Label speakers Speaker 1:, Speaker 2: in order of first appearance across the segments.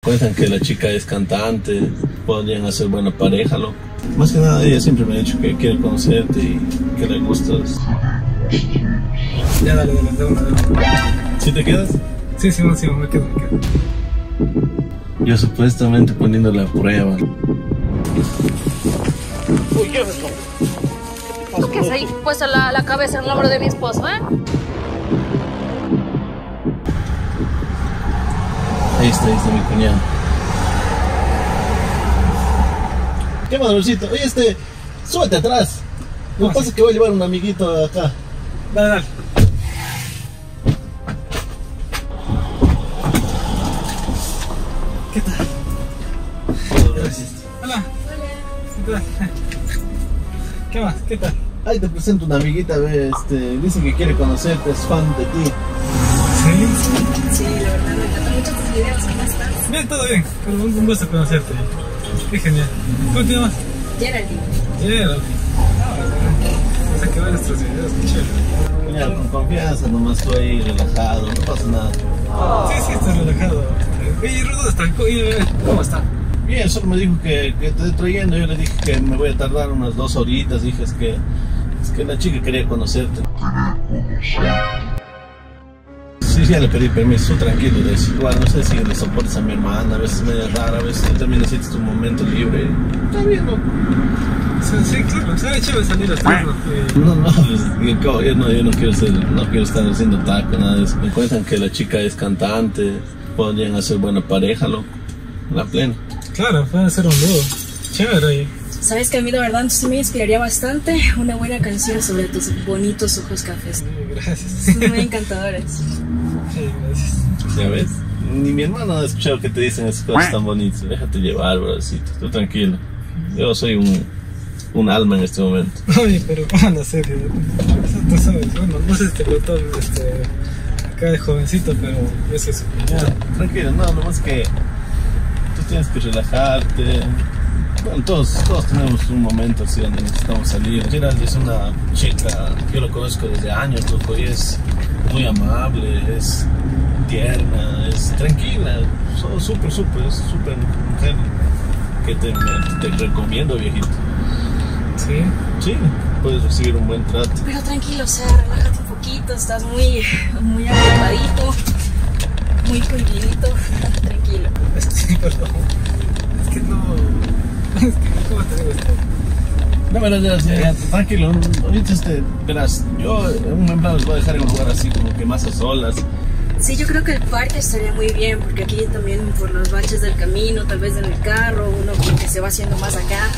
Speaker 1: Cuentan que la chica es cantante, podrían hacer buena pareja, loco. Más que nada, ella siempre me ha dicho que quiere conocerte y que le gustas.
Speaker 2: Ya, dale, de una.
Speaker 1: ¿Sí te quedas?
Speaker 2: Sí, me quedo.
Speaker 1: Yo supuestamente poniéndole a prueba. Uy, ¿qué es?
Speaker 3: ¿Tú qué has ahí puesto la cabeza en el hombro de mi esposo, eh?
Speaker 1: Ahí está mi cuñado. ¿Qué más, Bolsito? Oye, súbete atrás. Lo que pasa es que voy a llevar un amiguito acá.
Speaker 2: Dale. ¿Qué tal?
Speaker 1: Gracias.
Speaker 2: Hola. ¿Qué más? ¿Qué tal?
Speaker 1: Ahí te presento una amiguita, ve, dice que quiere conocerte, es fan de ti.
Speaker 2: ¿Sí?
Speaker 3: Sí, la verdad me encantan mucho tus videos. ¿Cómo estás?
Speaker 2: Bien, todo bien. Pero un gusto conocerte. Qué genial. ¿Cómo te llamas?
Speaker 3: Geraldine.
Speaker 2: Geraldine. Vamos a quedar nuestros videos, qué chévere.
Speaker 1: Cuñado, con confianza, nomás tú ahí relajado, no pasa nada.
Speaker 2: Sí, estás relajado. Oye, Rudo, ¿cómo está?
Speaker 1: Bien, solo me dijo que te estoy trayendo, yo le dije que me voy a tardar unas 2 horitas, dije es que la chica quería conocerte. Sí, ya le pedí permiso, tranquilo, de eso. Igual no sé si le soportas a mi hermana, a veces es medio rara, a veces tú también necesitas tu momento libre. Está bien, ¿no?
Speaker 2: Sí, claro, sabe chévere salir a estar.
Speaker 1: No, pues, yo no quiero estar haciendo taco, nada de eso. Me cuentan que la chica es cantante, podrían hacer buena pareja, loco, la plena.
Speaker 2: Claro, puede ser un dúo. Chévere, oye.
Speaker 3: Sabes que a mí de verdad sí me inspiraría bastante una buena canción sobre tus bonitos ojos cafés.
Speaker 2: Gracias.
Speaker 3: Son muy encantadores.
Speaker 2: Sí, gracias.
Speaker 1: ¿Ya ves? Ni mi hermano ha escuchado que te dicen esas cosas tan bonitas. Déjate llevar, brothercito, tú tranquilo. Yo soy un alma en este momento.
Speaker 2: Oye, pero bueno, serio. Tú sabes, bueno, no sé si te contó acá de jovencito, pero yo soy su cuñado.
Speaker 1: Tranquilo, no, nomás que tú tienes que relajarte. Bueno, todos tenemos un momento así donde necesitamos salir. Gerald es una chica, yo lo conozco desde años, loco, y es muy amable, es tierna, es tranquila, es súper mujer que te recomiendo, viejito.
Speaker 2: ¿Sí?
Speaker 1: Sí, puedes recibir un buen trato.
Speaker 3: Pero tranquilo, o sea, relájate un poquito, estás muy apretadito, muy cohibidito, tranquilo.
Speaker 2: Sí, perdón. Es que no... ¿Cómo te digo esto?
Speaker 1: No, pero ya, tranquilo, ahorita verás, yo en un momento les voy a dejar en un lugar así como que más a solas.
Speaker 3: Sí, yo creo que el parque estaría muy bien, porque aquí también por los baches del camino, tal vez en el carro, uno porque se va haciendo más acá.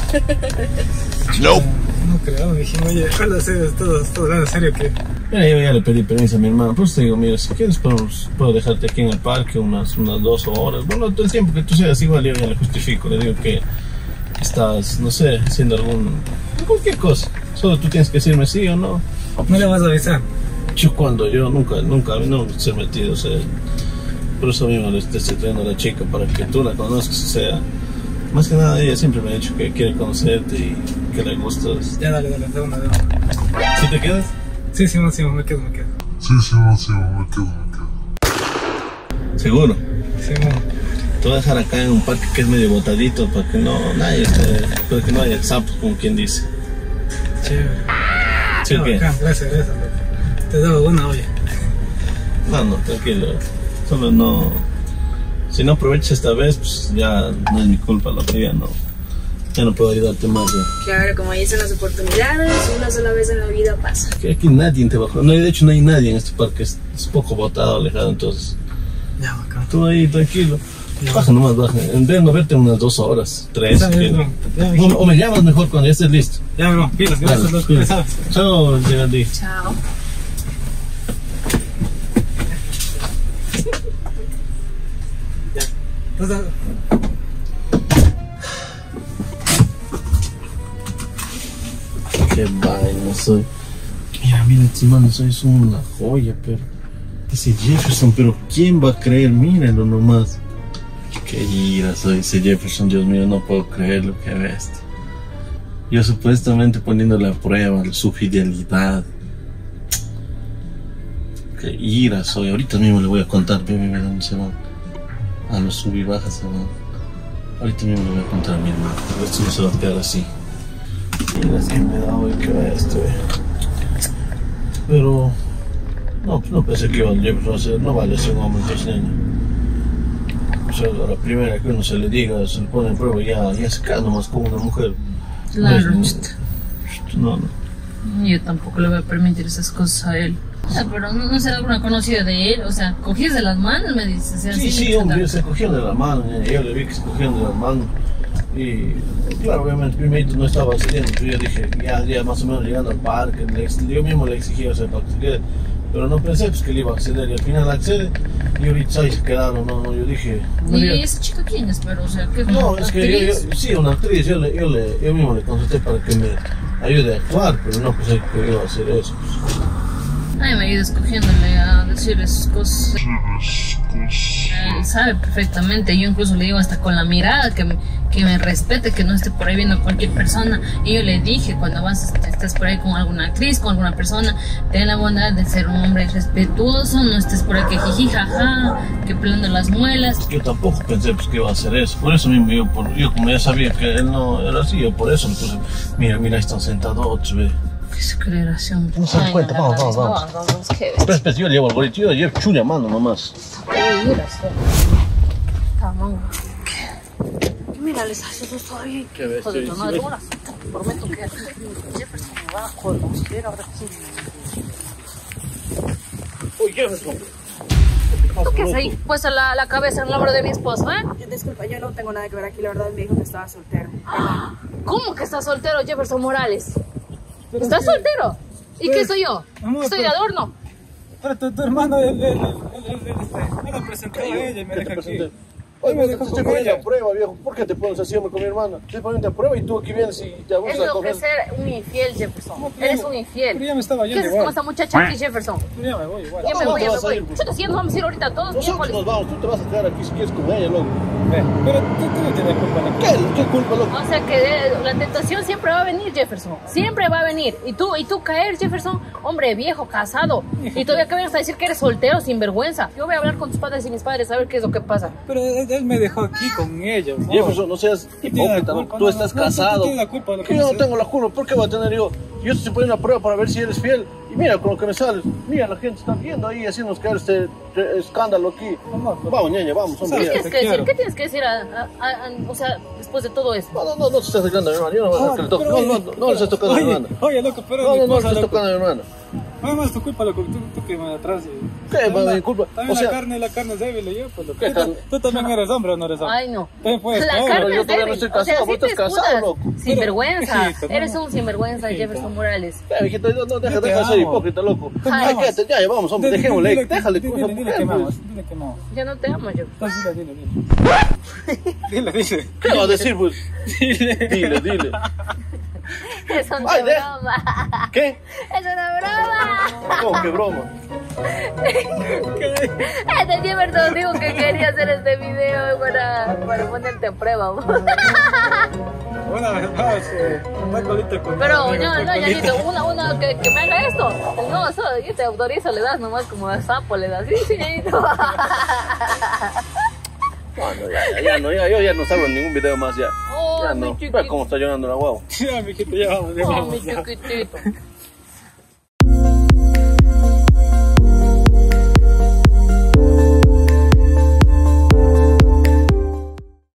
Speaker 1: No.
Speaker 2: No creo, me dijimos, oye, ojalá seas todo en serio que...
Speaker 1: Mira, yo ya le pedí permiso a mi hermano, por eso te digo, mira, si quieres puedo dejarte aquí en el parque unas 2 horas. Bueno, todo el tiempo que tú seas igual yo ya le justifico, le digo que estás, no sé, haciendo cualquier cosa. Solo tú tienes que decirme sí o no.
Speaker 2: ¿No le vas a avisar?
Speaker 1: Yo nunca se he metido, o sea, por eso mismo le estoy trayendo a la chica, para que tú la conozcas, o sea, más que nada ella siempre me ha dicho que quiere conocerte y que le gustas.
Speaker 2: Ya, dale, de una.
Speaker 1: ¿Sí te quedas?
Speaker 2: Sí, me quedo.
Speaker 1: ¿Seguro?
Speaker 2: Sí, no.
Speaker 1: Te voy a dejar acá en un parque que es medio botadito para que para que no haya sapos, como quien dice.
Speaker 2: Chévere.
Speaker 1: ¿Sí o qué?
Speaker 2: Gracias. Te daba buena olla.
Speaker 1: No, tranquilo. Solo no... Si no aprovechas esta vez, pues ya no es mi culpa, lo que ya no puedo ayudarte más. Ya.
Speaker 3: Claro, como dicen las oportunidades, una sola vez en la vida pasa.
Speaker 1: Que aquí nadie te baja. No, de hecho no hay nadie en este parque, es poco botado, alejado, entonces...
Speaker 2: Ya, bacán.
Speaker 1: Tú ahí, tranquilo.
Speaker 2: Ya.
Speaker 1: Baja nomás, Ven a verte unas 2 horas, 3. O me llamas mejor cuando ya estés listo.
Speaker 2: Ya, bro, pilas, gracias.
Speaker 1: Dale, chao, Geraldine.
Speaker 3: Chao.
Speaker 2: Entonces,
Speaker 1: Qué vaina soy. Mira, hermano, sois una joya, pero... Ese Jefferson, pero ¿quién va a creer? Míralo nomás. Qué ira soy ese Jefferson, Dios mío, no puedo creer lo que ves. Yo supuestamente poniéndole a prueba su fidelidad. Qué ira soy. Ahorita mismo le voy a contar, ve dónde se va. a los sub y bajas, ¿no? Ahorita mismo le voy a contar a mi hermano, pero esto no se va a quedar así. Mira, es que me da hoy que vaya esto, Pero no pensé que iba a ser, no vale ser un hombre tasneño. O sea, a la primera que uno se le diga, se le pone en prueba, ya se queda nomás como una mujer.
Speaker 4: Claro,
Speaker 1: no.
Speaker 4: Yo tampoco le voy a permitir esas cosas a él. O sea, pero no será alguna conocida de él, o sea, cogías de las manos, me dices.
Speaker 1: Sí, hombre, se cogían de las manos, yo le vi que se cogían de las manos. Y claro, obviamente primero no estaba accediendo, pero yo dije, ya más o menos llegando al parque, yo mismo le exigía, o sea, para que se quede. Pero no pensé pues, que él iba a acceder y al final accede y ahorita ahí se quedaron, no, yo dije...
Speaker 4: ¿Y esa chica quién es? Pero, o sea, ¿qué es una
Speaker 1: No, es que sí, una actriz, yo mismo le consulté para que me ayude a actuar, pero no pensé que iba a hacer eso. Pues.
Speaker 4: Ay, me ayuda escogiéndole a decirle sus cosas. Él sabe perfectamente, yo incluso le digo hasta con la mirada que me respete, que no esté por ahí viendo a cualquier persona. Y yo le dije, cuando estés por ahí con alguna actriz, con alguna persona, ten la bondad de ser un hombre respetuoso, no estés por ahí que jiji, jaja, que pelando las muelas.
Speaker 1: Yo tampoco pensé pues, que iba a hacer eso, por eso mismo yo como ya sabía que él no era así, yo por eso me puse, mira, ahí están sentados, ve.
Speaker 4: ¿Qué se creerá ese hombre?
Speaker 1: No se dan cuenta, vamos. Espera, yo llevo el bolito, yo llevo chulla mano nomás.
Speaker 4: Mira, les hace eso todavía.
Speaker 1: ¿Qué ves?
Speaker 4: Joder, no de horas. Prometo que Jefferson me va a conocer ahora sí.
Speaker 1: Uy, Jefferson.
Speaker 4: ¿Tú qué haces ahí? Puesta la cabeza en el hombro de mi esposo,
Speaker 3: Disculpa, yo no tengo nada que ver aquí, la verdad me dijo que estaba soltero.
Speaker 4: ¿Cómo que estás soltero, Jefferson Morales? ¿Estás soltero? ¿Y qué soy yo? ¿Estoy de adorno?
Speaker 2: Pero tu hermano, él me presentó a ella y me dejó aquí.
Speaker 1: Oye, me estoy poniendo a prueba, viejo. ¿Por qué te pones así, hombre, con mi hermana? Estoy poniendo a prueba y tú aquí vienes y te abusas
Speaker 4: Eso
Speaker 1: a coger.
Speaker 4: es ser un infiel, Jefferson. Eres un infiel.
Speaker 2: Pero ya me estaba
Speaker 4: ¿Qué
Speaker 2: yendo
Speaker 4: haces
Speaker 2: igual.
Speaker 4: con esta muchacha aquí, Jefferson?
Speaker 2: Ya me voy igual.
Speaker 4: Ya me
Speaker 1: No,
Speaker 4: voy,
Speaker 1: te
Speaker 4: ya me
Speaker 1: vas a
Speaker 4: voy.
Speaker 1: ir, pues.
Speaker 4: Chuta, si ya nos vamos a ir ahorita todos.
Speaker 1: Nosotros nos vamos, tú te vas a quedar aquí si quieres con ella, loco.
Speaker 2: Pero tú no tienes culpa, ¿no?
Speaker 1: ¿Qué culpa, loco?
Speaker 4: O sea que la tentación siempre va a venir, Jefferson. Siempre va a venir. Y tú caer, Jefferson, hombre viejo, casado. Y todavía que vienes a decir que eres soltero, sin vergüenza. Yo voy a hablar con tus padres y mis padres a ver qué es lo que pasa.
Speaker 2: Pero él me dejó aquí con ella. ¿no?
Speaker 1: Jefferson, no seas hipócrita, ¿no? Tú estás casado.
Speaker 2: Tú tienes la culpa de lo que
Speaker 1: Yo no
Speaker 2: sucede.
Speaker 1: tengo la culpa, ¿por qué voy a tener yo? Yo estoy poniendo a prueba para ver si eres fiel. Y mira, con lo que me sales, mira, la gente está viendo ahí, haciéndonos caer este escándalo aquí. Vamos, ñaña, vamos, hombre.
Speaker 4: ¿Qué
Speaker 1: ya.
Speaker 4: tienes que decir? ¿Qué tienes que decir o sea, después de todo esto?
Speaker 1: No te estás tocando a mi hermano, yo no voy a hacer que le toque. No le estás tocando a mi hermano.
Speaker 2: Oye, loco, pero
Speaker 1: No
Speaker 2: mi
Speaker 1: le
Speaker 2: esposa,
Speaker 1: estás
Speaker 2: loco.
Speaker 1: tocando a mi hermano.
Speaker 2: No es tu culpa, loco, tú que me atrás.
Speaker 1: ¿Qué? Mi culpa.
Speaker 2: También
Speaker 1: O sea,
Speaker 2: la carne es débil, yo, pues, loco.
Speaker 1: ¿Qué carne?
Speaker 2: Tú también eres hombre o no eres hombre.
Speaker 4: Ay, no.
Speaker 2: También puedes
Speaker 4: La
Speaker 2: caer.
Speaker 4: carne
Speaker 1: yo
Speaker 4: es
Speaker 1: todavía no
Speaker 4: débil.
Speaker 1: estoy casado,
Speaker 4: O sea,
Speaker 1: vos
Speaker 4: sí te
Speaker 1: estás casado,
Speaker 4: escudas.
Speaker 1: loco.
Speaker 4: Sinvergüenza.
Speaker 2: Hijito, no,
Speaker 4: Eres un sinvergüenza,
Speaker 2: hijito,
Speaker 4: Jefferson
Speaker 2: no.
Speaker 4: Morales.
Speaker 1: Hijito, no, deja
Speaker 2: te
Speaker 1: de ser
Speaker 2: amo.
Speaker 1: hipócrita, loco.
Speaker 2: Te
Speaker 1: Ay,
Speaker 2: amo.
Speaker 1: quédate, ya, vamos, hombre, dejémosle, déjale con esa
Speaker 2: Dile
Speaker 1: mujer,
Speaker 2: que
Speaker 1: pues.
Speaker 2: vamos, dile que vamos.
Speaker 4: Ya no te amo, yo.
Speaker 2: Entonces dile.
Speaker 1: ¿Qué va a decir, pues?
Speaker 2: Dile.
Speaker 1: Dile.
Speaker 4: Es una
Speaker 1: Ay,
Speaker 4: broma.
Speaker 1: ¿Qué?
Speaker 4: Es una broma.
Speaker 1: ¿Cómo que broma?
Speaker 4: Este Jefferson dijo que quería hacer este video para ponerte a prueba.
Speaker 2: Una vez más, una colita con
Speaker 4: Pero no, Yanito, uno que me haga esto. No, eso yo te autorizo, le das nomás como a sapo, le das. Sí, Yanito.
Speaker 1: No, yo ya no salgo en ningún video más ya.
Speaker 4: Oh,
Speaker 1: Ya
Speaker 4: mi
Speaker 1: no.
Speaker 4: chiquito.
Speaker 1: Ve cómo está llorando la guagua.
Speaker 2: Ya, mijito, ya vamos.
Speaker 4: Oh, mi chiquitito.